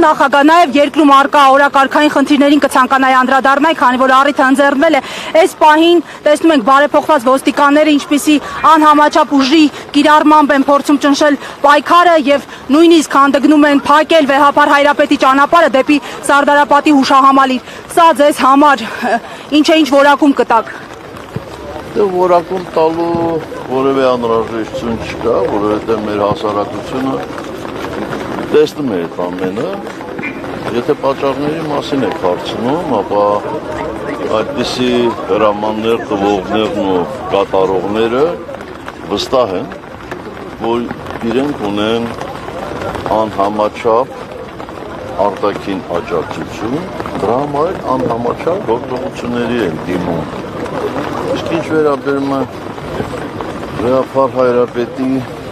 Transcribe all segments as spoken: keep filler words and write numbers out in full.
նախագահ, նաև երկրում արկա օրակարգային խնդիրներին կցանկանայի անդրադառնալ, քանի որ առիթը ընձեռնվել է այս պահին տեսնում ենք բարեփոխված ոստիկանները ինչպիսի անհամաչափ ուժի կիրառմամբ են փորձում ճնշել պայքարը եւ նույնիսկ հանդգնում են փակել վեհապար Հայրապետի ճանապարհը դեպի Սարդարապատի հուշահամալիր։ Սա ձեզ համար ինչ է ինչ որակում կտակ։ Դե որակում տալու որևէ անհրաժեշտություն չկա, որովհետեւ մեր հասարակությունը տեսնում է այդ ամենը, եթե պատճառների մասին եք հարցնում, ապա այդպիսի հրամաններ տվողներն ու կատարողները վստահ են, որ իրենք ունեն անհամաչափ արտաքին աջակցություն, դրա համար անհամաչափ գործողությունների են դիմում։ Իսկ ինչ վերաբերում է վեհապար Հայրապետի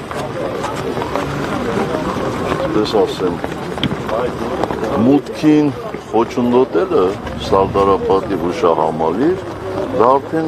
պես ասեմ, մուտքին խոչընդոտելը Սարդարապատի հուշահամալիր, դա արդեն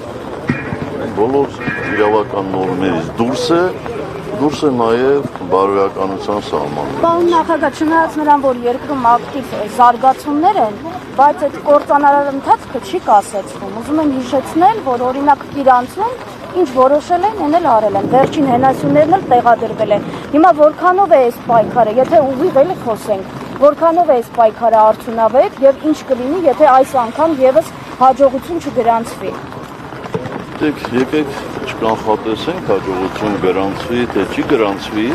բոլոր իրավական նորմերից դուրս է, դուրս է նաև բարոյականության սահմանները։ Պարոն նախագահ, չնայած նրան, որ երկրում ակտիվ զարգացումներ են, բայց այդ կործանարար ընթացքը չի կասեցվում։ Ուզում եմ հիշեցնել, որ օրինակ Կիրանցում ինչ որոշել են, այն էլ արել են։ Վերջին հենասյուներն էլ տեղադրվել են։ Հիմա որքանով է այս պայքարը, եթե ուղիղ էլի խոսենք, որքանով է այս պայքարը արդյունավետ եւ ինչ կլինի, եթե այս անգամ եւս հաջողություն չգրանցվի։ Դեք եկեք չկանխատեսենք հաջողություն գրանցվի, թե չի գրանցվի,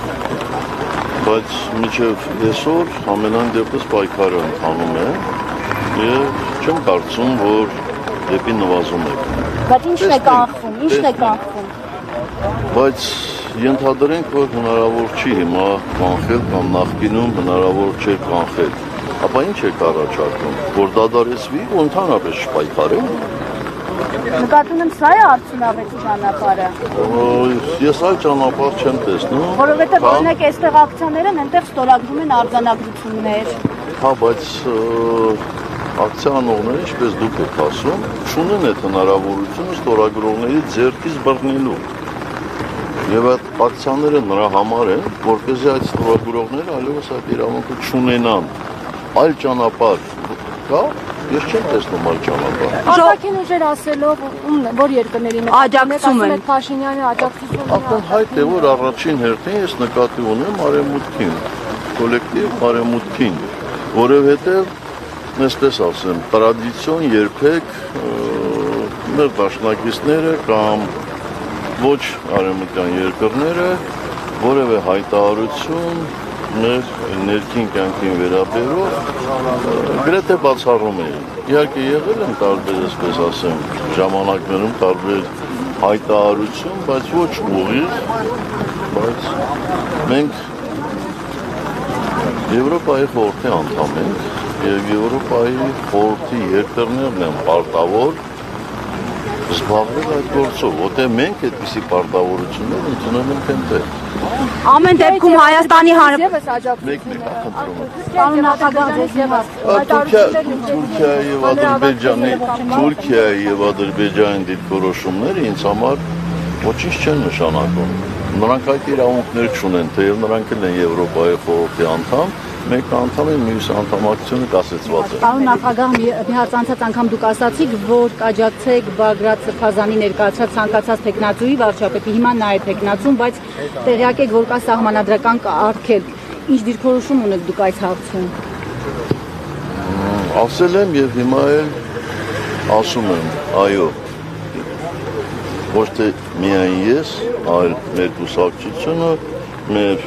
բայց մինչև այսօր ամենայն դեպս պայքարը ընթանում է եւ չեմ կարծում, որ դեպի նվազում է։ Բայց ինչն է կանխվում, ինչն է կանխվում։ Բայց ենթադրենք, որ հնարավոր չի հիմա կանխել կամ նախկինում հնարավոր չէր կանխել։ Ապա ինչ է առաջարկում, որ դադարեցվի ու ընդհանրապես չպայքարեն։ Նկատի ունեմ, սա է արդյունավետ ճանապարհը։ Ես այլ ճանապարհ չեմ տեսնում։ Որովհետև օրինակ այստեղ ակցիաներ են, այնտեղ ստորագրում են արձանագրություններ։ Հա, բայց ակցիա անողները, ինչպես դուք եք ասում, չունեն այդ հնարավորությունը ստորագրողների ձեռքից բռնելու։ Եվ այդ ակցիաները նրա համար են, որպեսզի այդ ստորագրողները այլևս այդ իրավունքը չունենան։ Այլ ճանապարհ կա, ես չեմ տեսնում այլ ճանապարհ։ Արտաքին ուժեր ասելով, որ երկրների մեջ աջակցում են Փաշինյանը աջակցություն։ Արդեն հայտ է, որ առաջին հերթին ես նկատի ունեմ արևմուտքին, կոլեկտիվ արևմուտքին, որովհետև այսպես ասեմ, տրադիցիոն երբեք մեր դաշնակիցները կամ ոչ արևմտյան երկրները որևէ հայտարարություն մեր ներքին կյանքին վերաբերող գրեթե բացառում էին։ Իհարկե եղել են տարբեր, այսպես ասեմ, ժամանակներում տարբեր հայտարարություն, բայց ոչ ուղիղ, բայց մենք Եվրոպայի խորհրդի անդամ ենք եւ Եվրոպայի խորհրդի երկրներն են պարտավոր զբաղվել այդ գործով, որտեղ մենք այդպիսի պարտավորություններ ընդունել ենք այնտեղ։ Ամեն դեպքում Հայաստանի Թուրքիայի եւ Ադրբեջանի Թուրքիայի եւ Ադրբեջանի դիրքորոշումները ինձ համար ոչինչ չեն նշանակում։ Նրանք այդ իրավունքներ չունեն, թեև նրանք են Եվրոպայի խորհրդի անդամ, մեկ անդամ են, մյուս անդամակցությունը կասեցված է։ Պարոն նախագահ, մի հազարացած անգամ դուք ասացիք, որ կաջակցեք Բագրատ Սրբազանի ներկայացրած ցանկացած տեխնացուի վարչապետի, հիմա նա է տեխնացուն, բայց տեղյակ եք, որ կա սահմանադրական արգելք։ Ինչ դիրքորոշում ունեք դուք այս հարցում։ Ասել եմ եւ հիմա էլ ասում եմ, այո։ Ոչ թե միայն ես, այլ մեր կուսակցությունը, մեր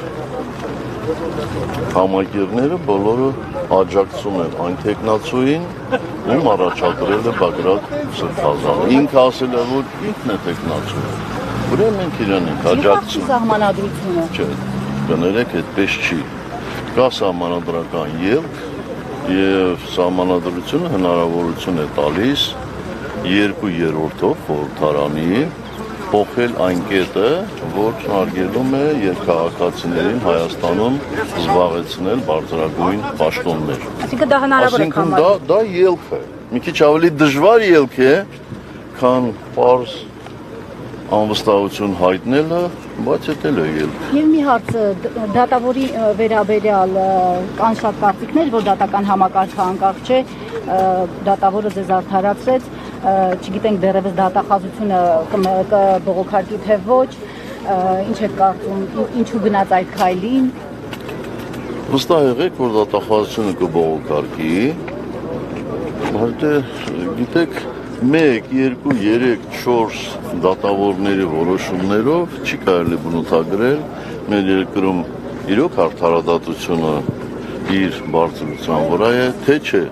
համակիրները բոլորը աջակցում են այն տեխնացուին, ում առաջադրել է Բագրատ Սրբազանը։ Ինքը ասել է, որ ինքն է տեխնացու։ Ուրեմն մենք իրեն ենք աջակցում։ Սահմանադրությունը։ Չէ, կներեք, այդպես չի։ Կա սահմանադրական ելք եւ սահմանադրությունը հնարավորություն է տալիս երկու երրորդով խորհրդարանի փոխել այն կետը, որ արգելում է երկհաղաքացիներին Հայաստանում զբաղեցնել բարձրագույն պաշտոններ։ Այսինքն դա հնարավոր է Այսինքն դա դա ելք է։ Մի քիչ ավելի դժվար ելք է, քան պարզ անվստահություն հայտնելը, բայց դա էլ է ելք։ Եվ մի հարց դատավորի վերաբերյալ կան շատ կարծիքներ, որ դատական համակարգը անկախ չէ, դատավորը ձեզ արդարացրեց, չգիտենք դեռևս դատախազությունը կբողոքարկի թե ոչ, ինչ եք կարծում, ինչու գնաց այդ քայլին։ Վստահ եղեք, որ դատախազությունը կբողոքարկի, բայց գիտեք, մեկ, երկու, երեք, չորս դատավորների որոշումներով չի կարելի բնութագրել մեր երկրում իրոք արդարադատությունը իր բարձրության վրա է, թե չէ։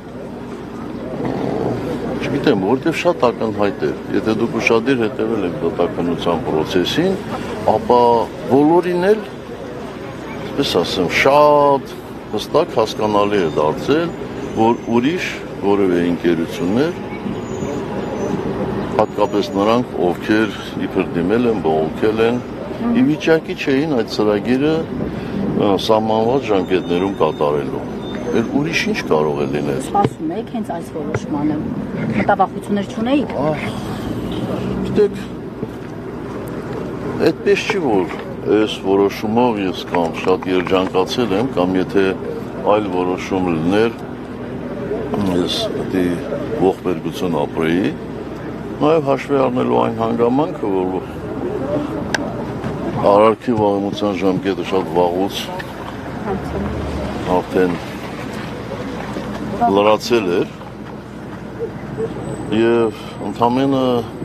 Չգիտեմ, որտեղ շատ ակնհայտ էր, եթե դուք ուշադիր հետևել եք դատականության պրոցեսին, ապա բոլորին էլ, այսպես ասեմ, շատ հստակ հասկանալի է դարձել, որ ուրիշ որևէ ընկերություններ, հատկապես նրանք, ովքեր իբր դիմել են, բողոքել են, ի վիճակի չէին այդ ծրագիրը սահմանված ժամկետներում կատարելու։ Էլ ուրիշ ինչ կարող է լինել։ Սպասում եք հենց այս որոշմանը, մտավախություններ չունեիք։ Գիտեք, այդպես չի, որ այս որոշումով ես կամ շատ երջանկացել եմ, կամ եթե այլ որոշում լիներ, ես դի ողբերգություն ապրեի, նաև հաշվի առնելու այն հանգամանքը, որ արարքի վաղեմության ժամկետը շատ վաղուց արդեն լրացել էր և ընդամենը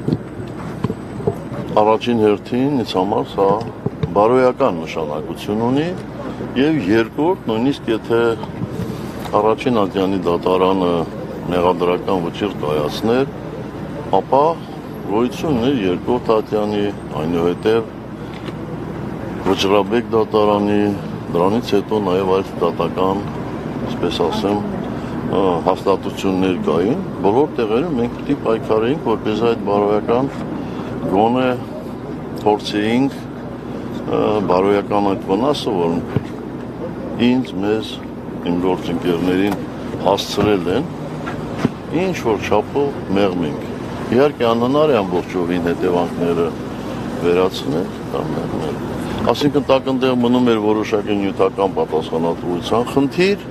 առաջին հերթին ինձ համար սա բարոյական նշանակություն ունի և երկրորդ նույնիսկ եթե առաջին ատյանի դատարանը մեղադրական վճիռ կայացներ, ապա գոյություն ուներ երկրորդ ատյանի, այնուհետև վճռաբեկ դատարանի, դրանից հետո նաև այլ դատական, այսպես ասեմ, հաստատություններ կային, բոլոր տեղերում մենք պիտի պայքարեինք, որպես այդ բարոյական գոնե փորձեինք բարոյական այդ վնասը, որ ինձ, մեզ, իմ գործընկերներին հասցրել են, ինչ որ չափով մեղմենք։ Իհարկե անհնար է ամբողջովին հետևանքները վերացնել կամ մեղմել։ Այսինքն տակնդեղ մնում էր որոշակի նյութական պատասխանատվության խնդիր։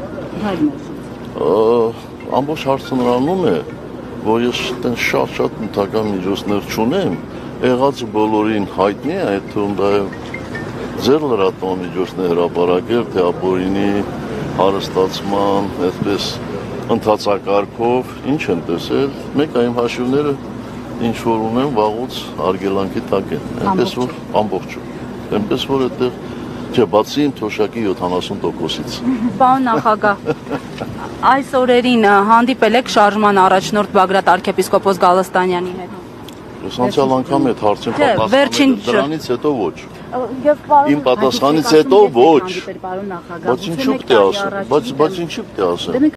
Ամբողջ հարցը նրանում է, որ ես շատ-շատ նյութական միջոցներ չունեմ, եղածը բոլորին հայտնի է, այդ թվում դա ձեր լրատվական միջոցներ հրապարակել, թե ապօրինի հարստացման, այդպես ընթացակարգով, ինչ են տեսել, մեկ այմ հաշիվները ինչ որ ունեմ վաղուց արգելանքի տակ են, այնպես որ ամբողջում, այնպես որ այդտեղ, չէ, բացի իմ թոշակի յոթանասուն տոկոսից։ Պարոն նախագահ, այս օրերին հանդիպել եք շարժման առաջնորդ Բագրատ arczepiskopos Գալստանյանի հետ։ Ես անցյալ անգամ այդ հարցին պատասխանել, դրանից հետո ոչ։ Իմ պատասխանից հետո ոչ, բայց ինչու պիտի ասեմ, բայց ինչու պիտի ասեմ։